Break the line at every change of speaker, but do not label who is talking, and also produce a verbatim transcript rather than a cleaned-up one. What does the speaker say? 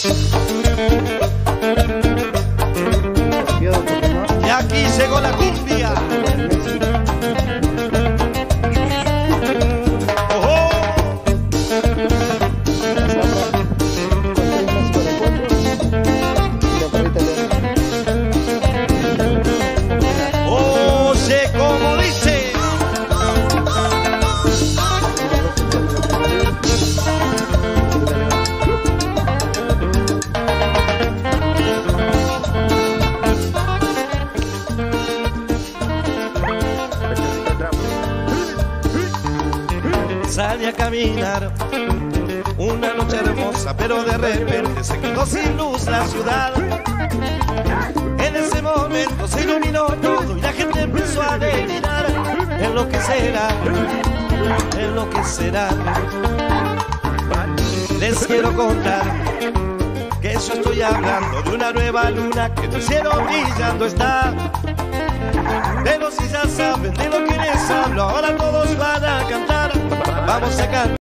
Y aquí llegó la cumbia. Oye, como dice. Salí a caminar una noche hermosa, pero de repente se quedó sin luz la ciudad. En ese momento se iluminó todo y la gente empezó a delirar. En lo que será, en lo que será. Les quiero contar que yo estoy hablando de una nueva luna que en el cielo brillando está. Pero si ya saben de lo que les hablo, ahora todos van a cantar. Vamos a cantar.